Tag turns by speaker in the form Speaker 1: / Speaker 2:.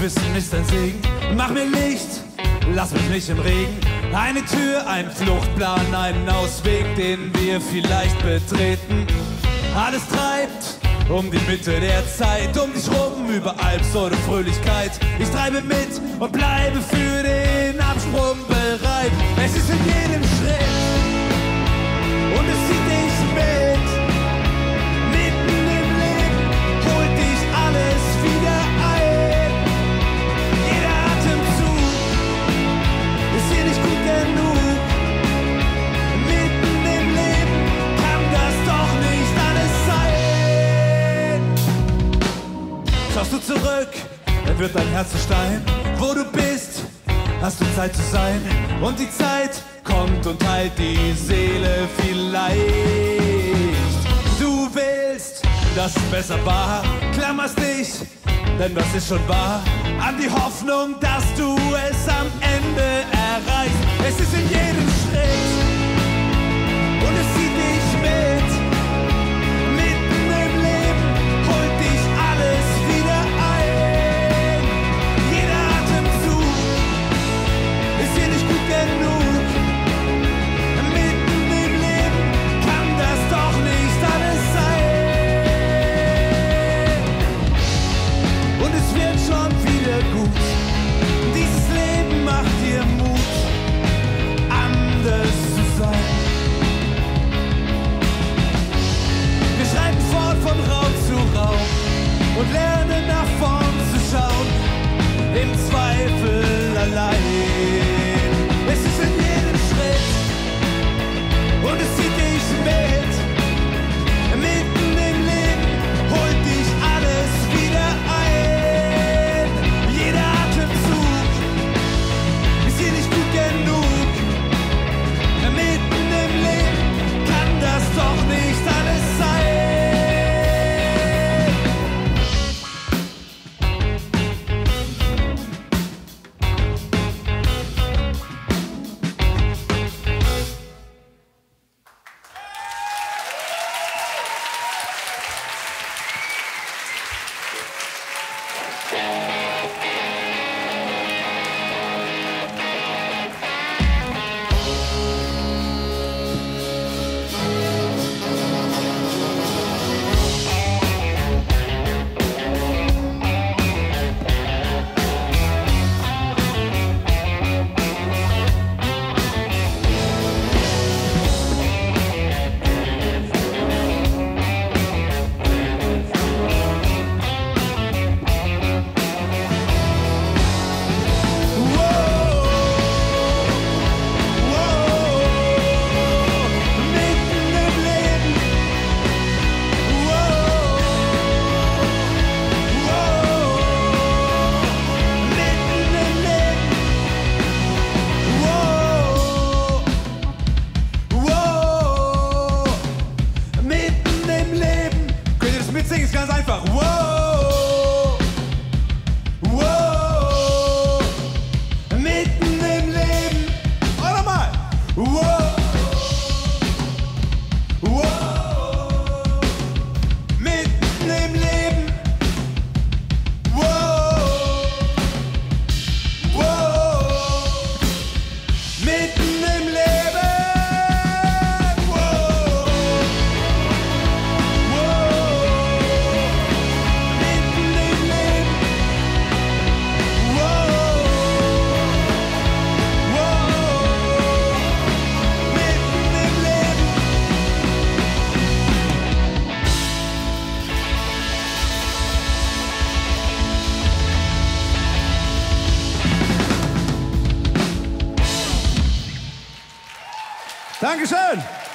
Speaker 1: Wissen ist ein Segen. Mach mir Licht, lass mich nicht im Regen. Eine Tür, ein Fluchtplan, einen Ausweg, den wir vielleicht betreten. Alles treibt um die Mitte der Zeit, um dich rum, überall Pseudo-Fröhlichkeit. Ich treibe mit und bleibe für den Absprung bereit. Es ist in jedem Schritt und es zieht dich mit. Mitten im Leben holt dich alles wieder ein. Jeder Atemzug ist hier nicht gut genug. Mitten im Leben kann das doch nicht alles sein. Schaust du zurück, dann wird dein Herz zu Stein. Wo du bist, hast du Zeit zu sein. Und die Zeit kommt und heilt die Seele vielleicht. Du willst, dass es besser war, klammerst dich, denn das ist schon wahr, an die Hoffnung, dass du es am Ende erreichst. Es ist in jedem Schritt und es zieht dich mit. Mitten im Leben holt dich alles wieder ein. Jeder Atemzug ist hier nicht gut genug. Mitten im Leben kann das doch nicht alles sein. Und es wird schon wieder gut. Dieses Leben macht dir Mut, anders zu sein. Wir schreiten fort von Raum zu Raum und lernen nach vorn zu schauen, im Zweifel allein. Es ist in jedem Schritt und es zieht dich mit. Mitten im Leben holt dich alles wieder ein. Jeder Atemzug ist hier nicht gut genug. Mitten im Leben kann das doch nicht alles sein. Mitsingen ist ganz einfach. Wow, wow, mitten im Leben. Und nochmal. Wow, wow, mitten im Leben. Wow, wow, mitten im Leben. Dankeschön.